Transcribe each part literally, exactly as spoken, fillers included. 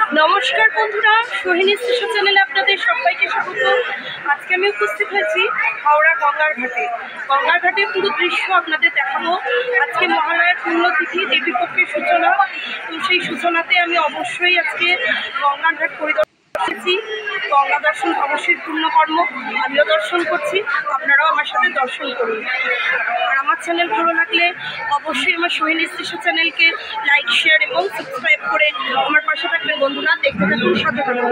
नमस्कार बंधुरा सोहिनी स्टेशन चैनेले आपनादेर सबाइके स्वागत। आज के आमि उपस्थित हয়েছি हावड़ा गंगार घाटे। गंगार घाटे पुरो दृश्य आपनादेर देखाबो। आज के महालयार पुण्यतिथि देवी पक्षेर सूचना, तो सेई सूचनाते आमि अवश्यई आज के गंगार घाट परिदर्शन करेছি। गंगा दर्शन अवश्य पुण्य कर्म, आमिও दर्शन करছি, আপনারাও আমার সাথে দর্শন করুন। আর আমার চ্যানেল ভালো লাগলে অবশ্যই আমার সোহিনী স্টেশন চ্যানেলকে লাইক শেয়ার এবং সাবস্ক্রাইব করে আমার পাশে থাকবেন বন্ধুরা। দেখতে থাকুন, সাথে থাকুন।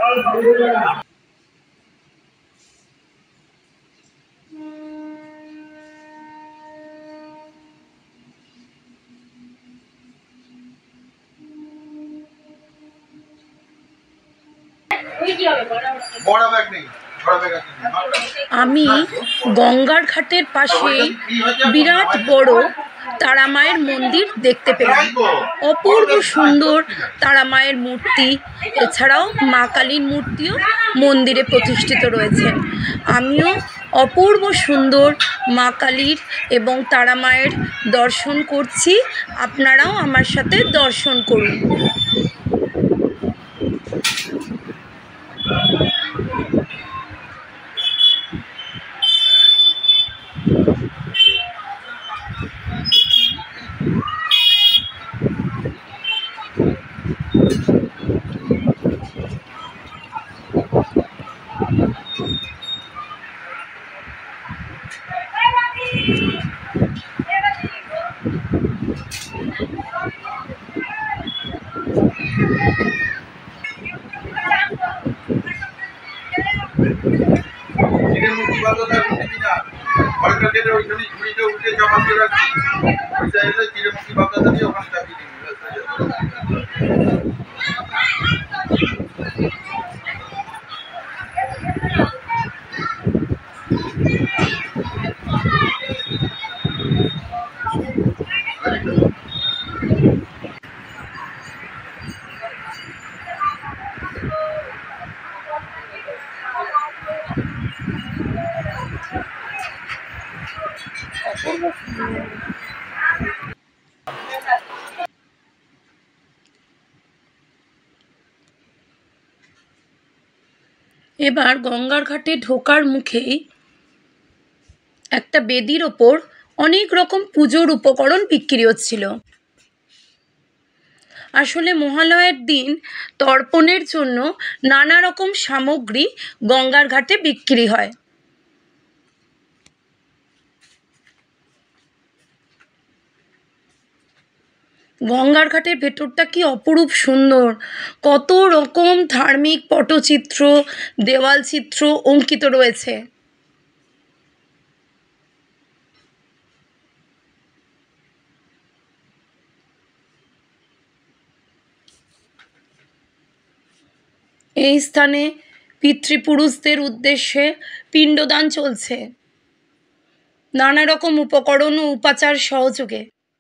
আমি গঙ্গার ঘাটের পাশে বিরাট বড় তারা মায়ের মন্দির দেখতে পেলাম। অপূর্ব সুন্দর তারা মায়ের মূর্তি, এছাড়াও মা কালীর মূর্তিও মন্দিরে প্রতিষ্ঠিত রয়েছে। আমিও অপূর্ব সুন্দর মা কালীর এবং তারা মায়ের দর্শন করছি, আপনারাও আমার সাথে দর্শন করুন। এবার গঙ্গার ঘাটে ঢোকার মুখেই একটা বেদির ওপর অনেক রকম পুজোর উপকরণ বিক্রি হচ্ছিল। আসলে মহালয়ার দিন তর্পণের জন্য নানা রকম সামগ্রী গঙ্গার ঘাটে বিক্রি হয়। গঙ্গার ঘাটের ভেতরটা কি অপরূপ সুন্দর, কত রকম ধার্মিক পটচিত্র, দেওয়াল চিত্র অঙ্কিত রয়েছে। এই স্থানে পিতৃপুরুষদের উদ্দেশ্যে পিণ্ডদান চলছে নানা রকম উপকরণ ও উপাচার সহযোগে।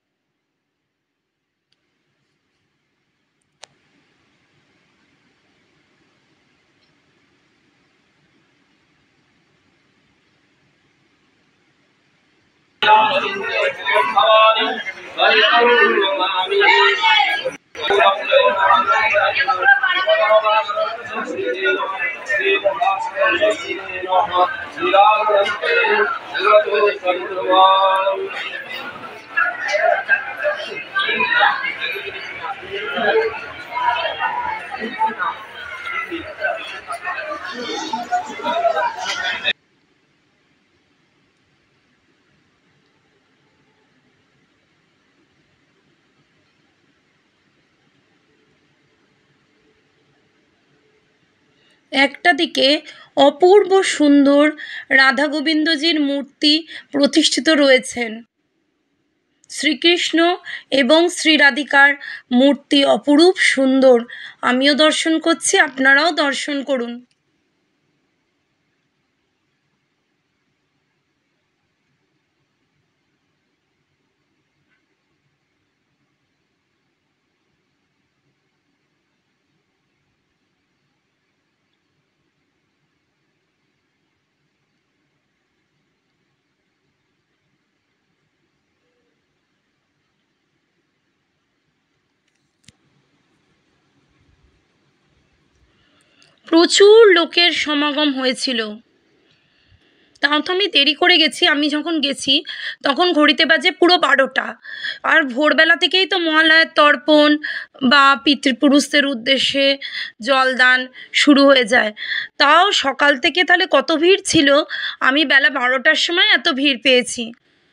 একটা দিকে অপূর্ব সুন্দর রাধা গোবিন্দজির মূর্তি প্রতিষ্ঠিত রয়েছেন, শ্রীকৃষ্ণ এবং শ্রী রাধিকার মূর্তি অপরূপ সুন্দর। আমিও দর্শন করছি, আপনারাও দর্শন করুন। প্রচুর লোকের সমাগম হয়েছিল। তাও তো আমি দেরি করে গেছি, আমি যখন গেছি তখন ঘড়িতে বাজে পুরো বারোটা। আর ভোরবেলা থেকেই তো মহালয়ার তর্পণ বা পিতৃপুরুষদের উদ্দেশ্যে জলদান শুরু হয়ে যায়। তাও সকাল থেকে তাহলে কত ভিড় ছিল, আমি বেলা বারোটার সময় এত ভিড় পেয়েছি।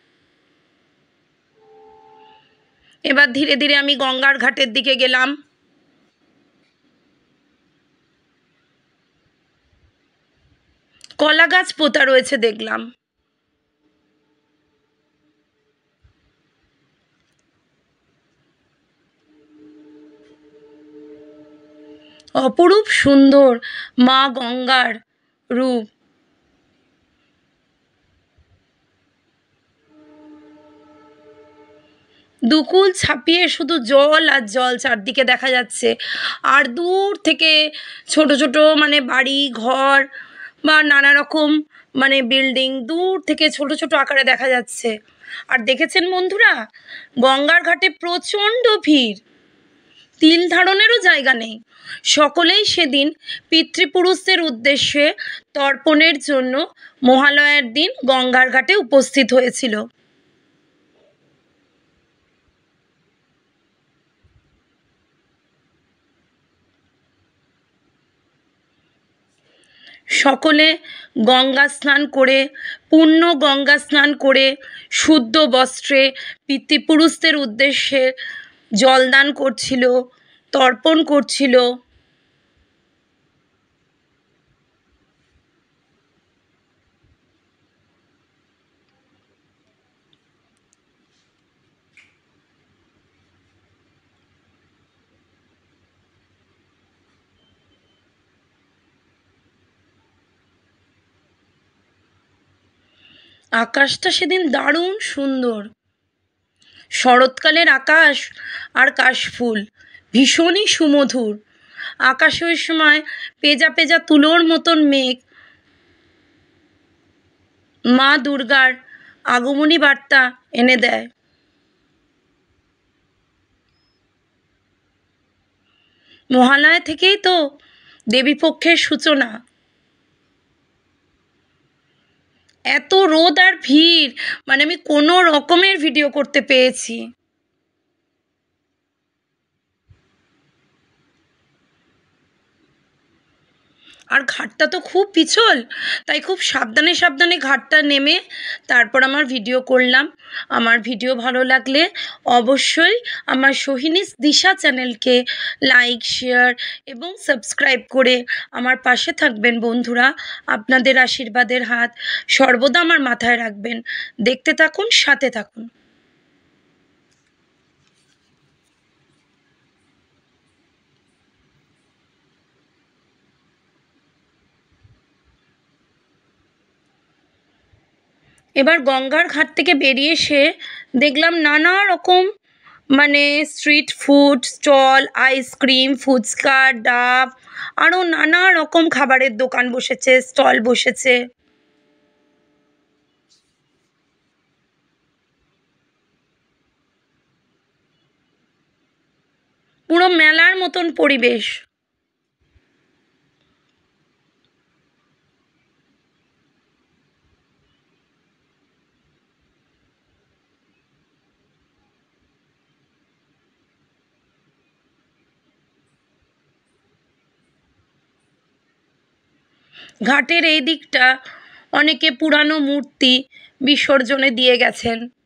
এবার ধীরে ধীরে আমি গঙ্গার ঘাটের দিকে গেলাম। কলা গাছ পোতা রয়েছে দেখলাম। অপরূপ সুন্দর মা গঙ্গার রূপ। দুকুল ছাপিয়ে শুধু জল আর জল চারদিকে দেখা যাচ্ছে। আর দূর থেকে ছোট ছোট মানে বাড়ি ঘর বা নানা রকম মানে বিল্ডিং দূর থেকে ছোট ছোট আকারে দেখা যাচ্ছে। আর দেখেছেন বন্ধুরা, গঙ্গার ঘাটে প্রচণ্ড ভিড়, তিল ধারণেরও জায়গা নেই। সকলেই সেদিন পিতৃপুরুষদের উদ্দেশ্যে তর্পণের জন্য মহালয়ার দিন গঙ্গার ঘাটে উপস্থিত হয়েছিল। সকলে গঙ্গা স্নান করে, পূর্ণ গঙ্গা স্নান করে শুদ্ধ বস্ত্রে পিতৃপুরুষদের উদ্দেশ্যে জলদান করছিল, তর্পণ করছিল। আকাশটা সেদিন দারুণ সুন্দর। শরৎকালের আকাশ আর কাশফুল ভীষণই সুমধুর। আকাশে ওই সময় পেজা পেজা তুলোর মতন মেঘ মা দুর্গার আগমনী বার্তা এনে দেয়। মহালয়া থেকেই তো দেবীপক্ষের সূচনা। এত রোদ আর ভিড়, মানে আমি কোনো রকমের ভিডিও করতে পেরেছি। আর ঘাটটা তো খুব পিছল, তাই খুব সাবধানে সাবধানে ঘাটটা নেমে তারপর আমার ভিডিও করলাম। আমার ভিডিও ভালো লাগলে অবশ্যই আমার সোহিনীস দিশা চ্যানেলকে লাইক, শেয়ার এবং সাবস্ক্রাইব করে আমার পাশে থাকবেন বন্ধুরা। আপনাদের আশীর্বাদের হাত সর্বদা আমার মাথায় রাখবেন। দেখতে থাকুন, সাথে থাকুন। এবার গঙ্গার ঘাট থেকে বেরিয়ে এসে দেখলাম নানা রকম মানে street food stall, ice cream, phuchka, ডাব, আরও নানা রকম খাবারের দোকান বসেছে, স্টল বসেছে। পুরো মেলার মতন পরিবেশ। ঘাটের এই দিকটা অনেকে পুরানো মূর্তি বিসর্জনে দিয়ে গেছেন।